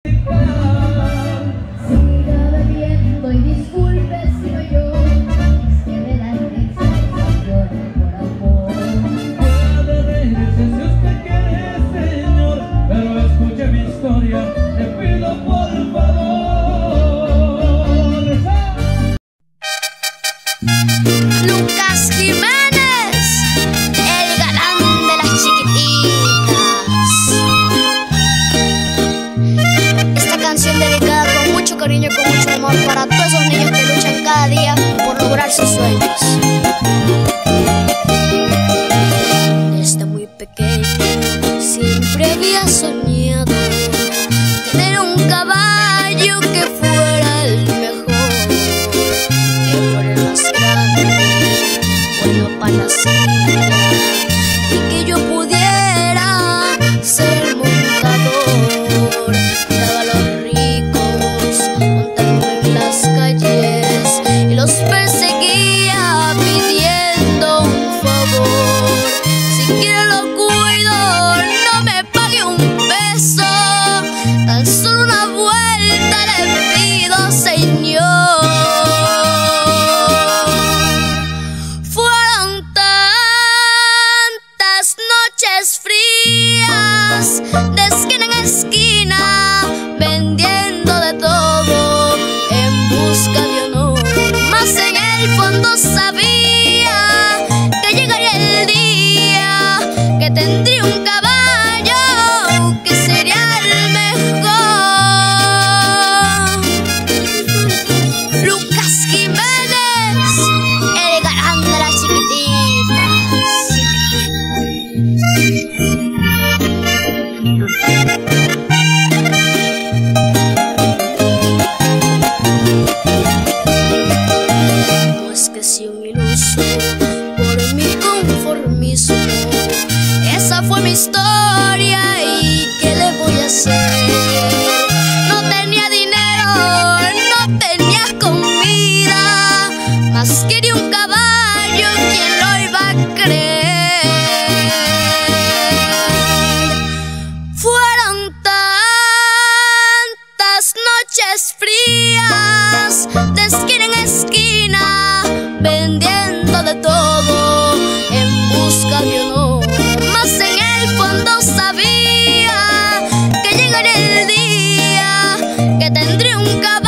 Siga bebiendo y disculpe si no yo, es que me da excepción por amor. Puede reírse si usted quiere, señor, pero escuche mi historia, le pido por favor. Lucas Jiménez, el galán de las chiquititas. Esta canción dedicada con mucho cariño y con mucho amor para todos esos niños que luchan cada día por lograr sus sueños. Desde muy pequeño siempre había soñado tener un caballo que fuera el mejor, que fuera el más grande, bueno para la silla, y que yo pudiera ser el montador. Daba a los ricos montando en las calles y los perseguía pidiendo un favor. Si quiere lo cuido, no me pague un peso, tan solo una vuelta le pido, señor. Fueron tantas noches frías, de esquina en esquina, vendiendo de todo en busca de honor. Mas en el fondo sabía que llegaría el día que tendría un caballo que sería el mejor. Lucas Jiménez, el galán de las chiquititas. Pues que si un iluso por mi conformismo, esa fue mi historia y ¿qué le voy a hacer? No tenía dinero, no tenía comida, mas quería un caballo, ¿quién lo iba a creer? Fueron tantas noches frías, de esquina en esquina, vendiendo de todo en busca de honor. Mas en el fondo sabía que llegaría el día que tendría un caballo